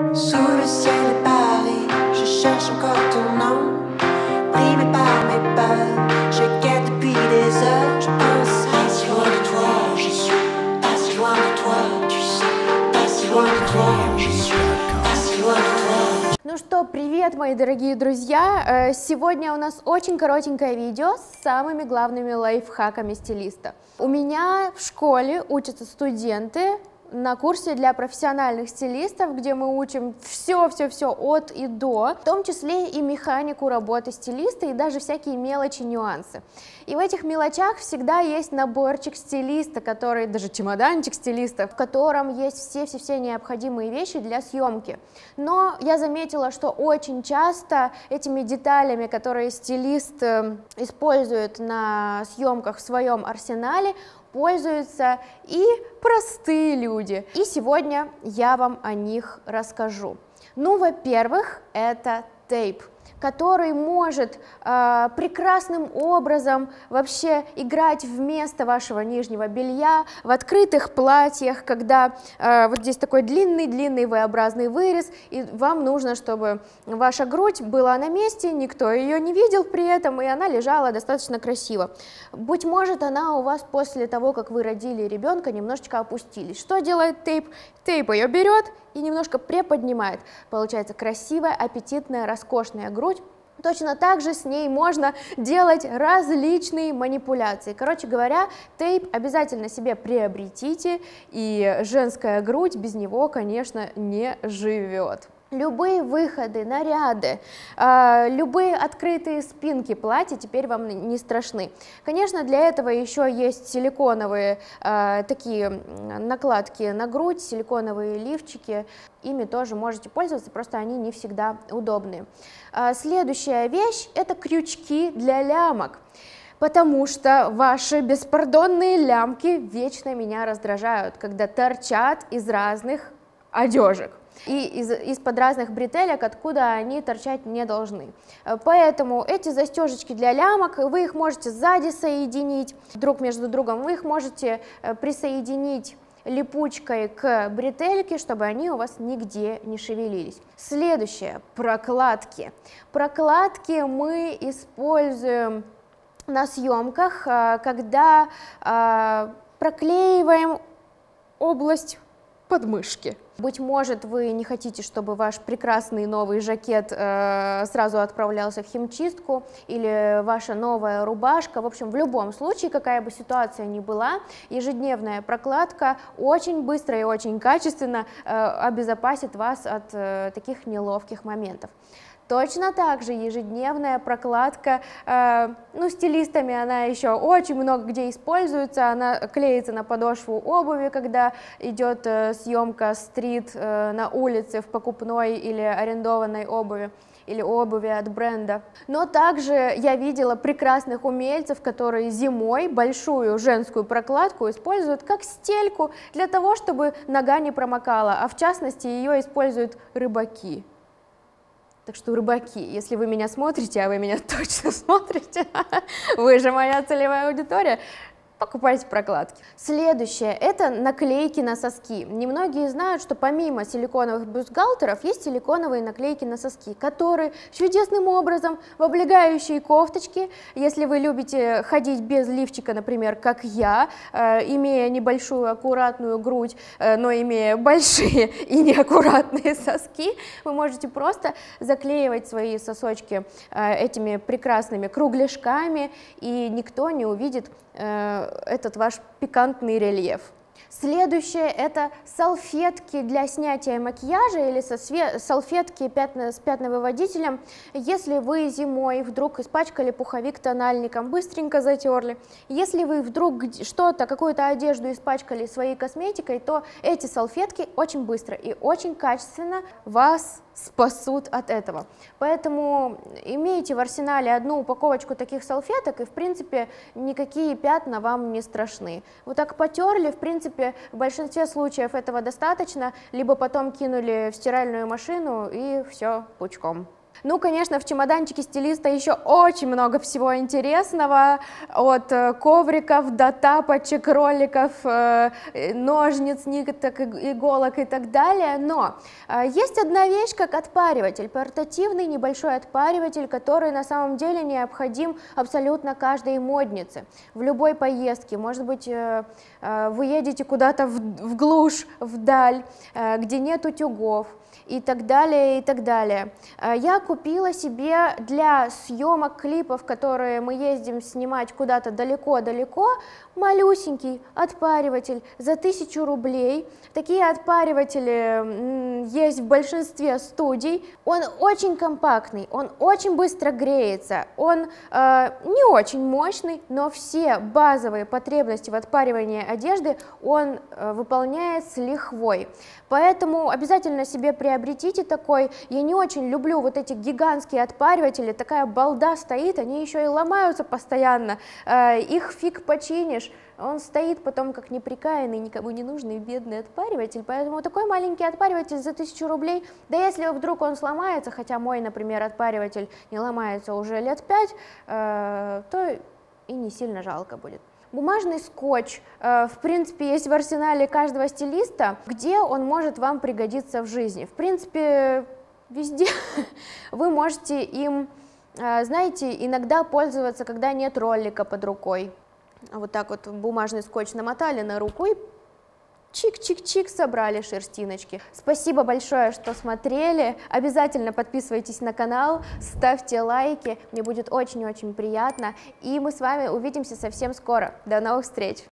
Sous le ciel de Paris, je cherche encore ton nom. Brimé par mes peurs, je guette depuis des heures. Je pense pas si loin de toi, je suis pas si loin de toi, tu sais. Pas si loin de toi, je suis pas si loin de toi. Ну что, привет, мои дорогие друзья! Сегодня у нас очень коротенькое видео с самыми главными лайфхаками стилиста. У меня в школе учатся студенты на курсе для профессиональных стилистов, где мы учим все от и до, в том числе и механику работы стилиста и даже всякие мелочи, нюансы. И в этих мелочах всегда есть наборчик стилиста, который, даже чемоданчик стилиста, в котором есть все необходимые вещи для съемки. Но я заметила, что очень часто этими деталями, которые стилист использует на съемках в своем арсенале, пользуются и простые люди. И сегодня я вам о них расскажу. Ну, во-первых, это тейп, который может прекрасным образом вообще играть вместо вашего нижнего белья в открытых платьях, когда вот здесь такой длинный V-образный вырез, и вам нужно, чтобы ваша грудь была на месте, никто ее не видел при этом, и она лежала достаточно красиво. Быть может, она у вас после того, как вы родили ребенка, немножечко опустились. Что делает тейп? Тейп ее берет и немножко приподнимает. Получается красивая, аппетитная, роскошная грудь. Точно так же с ней можно делать различные манипуляции. Короче говоря, тейп обязательно себе приобретите, и женская грудь без него, конечно, не живет. Любые выходы, наряды, любые открытые спинки платья теперь вам не страшны. Конечно, для этого еще есть силиконовые такие накладки на грудь, силиконовые лифчики. Ими тоже можете пользоваться, просто они не всегда удобные. Следующая вещь – это крючки для лямок. Потому что ваши беспардонные лямки вечно меня раздражают, когда торчат из разных одежек и из-под разных бретелек, откуда они торчать не должны. Поэтому эти застежечки для лямок, вы их можете сзади соединить друг между другом, вы их можете присоединить липучкой к бретельке, чтобы они у вас нигде не шевелились. Следующее – прокладки. Прокладки мы используем на съемках, когда проклеиваем область подмышки. Быть может, вы не хотите, чтобы ваш прекрасный новый жакет сразу отправлялся в химчистку, или ваша новая рубашка. В общем, в любом случае, какая бы ситуация ни была, ежедневная прокладка очень быстро и очень качественно обезопасит вас от таких неловких моментов. Точно так же ежедневная прокладка, ну, стилистами она еще очень много где используется, она клеится на подошву обуви, когда идет съемка стрит на улице в покупной или арендованной обуви, или обуви от бренда. Но также я видела прекрасных умельцев, которые зимой большую женскую прокладку используют как стельку для того, чтобы нога не промокала, а в частности ее используют рыбаки. Так что, рыбаки, если вы меня смотрите, а вы меня точно смотрите, вы же моя целевая аудитория, покупайте прокладки. Следующее – это наклейки на соски. Немногие знают, что помимо силиконовых бюстгальтеров есть силиконовые наклейки на соски, которые чудесным образом в облегающие кофточки, если вы любите ходить без лифчика, например, как я, имея небольшую аккуратную грудь, но имея большие и неаккуратные соски, вы можете просто заклеивать свои сосочки этими прекрасными кругляшками, и никто не увидит этот ваш пикантный рельеф. Следующее – это салфетки для снятия макияжа или салфетки с пятновыводителем. Если вы зимой вдруг испачкали пуховик тональником, быстренько затерли. Если вы вдруг какую-то одежду испачкали своей косметикой, то эти салфетки очень быстро и очень качественно вас спасут от этого. Поэтому имейте в арсенале одну упаковочку таких салфеток, и в принципе никакие пятна вам не страшны. Вот так потерли, в принципе, в большинстве случаев этого достаточно, либо потом кинули в стиральную машину и все пучком. Ну, конечно, в чемоданчике стилиста еще очень много всего интересного, от ковриков до тапочек, роликов, ножниц, ниток, иголок и так далее, но есть одна вещь, как отпариватель, портативный небольшой отпариватель, который на самом деле необходим абсолютно каждой моднице, в любой поездке, может быть, вы едете куда-то в глушь, вдаль, где нет утюгов, и так далее, и так далее. Я купила себе для съемок клипов, которые мы ездим снимать куда-то далеко-далеко, малюсенький отпариватель за 1000 рублей. Такие отпариватели есть в большинстве студий. Он очень компактный, он очень быстро греется, он не очень мощный, но все базовые потребности в отпаривании одежды он выполняет с лихвой. Поэтому обязательно себе приобретите такой. Я не очень люблю вот эти гигантские отпариватели, такая балда стоит, они еще и ломаются постоянно, их фиг починишь. Он стоит потом как неприкаянный, никому не нужный бедный отпариватель, поэтому такой маленький отпариватель за 1000 рублей, да если вдруг он сломается, хотя мой, например, отпариватель не ломается уже лет 5, то и не сильно жалко будет. Бумажный скотч, в принципе, есть в арсенале каждого стилиста, где он может вам пригодиться в жизни. В принципе, везде вы можете им, знаете, иногда пользоваться, когда нет ролика под рукой. Вот так вот бумажный скотч намотали на руку и чик-чик-чик собрали шерстиночки. Спасибо большое, что смотрели. Обязательно подписывайтесь на канал, ставьте лайки, мне будет очень-очень приятно. И мы с вами увидимся совсем скоро. До новых встреч!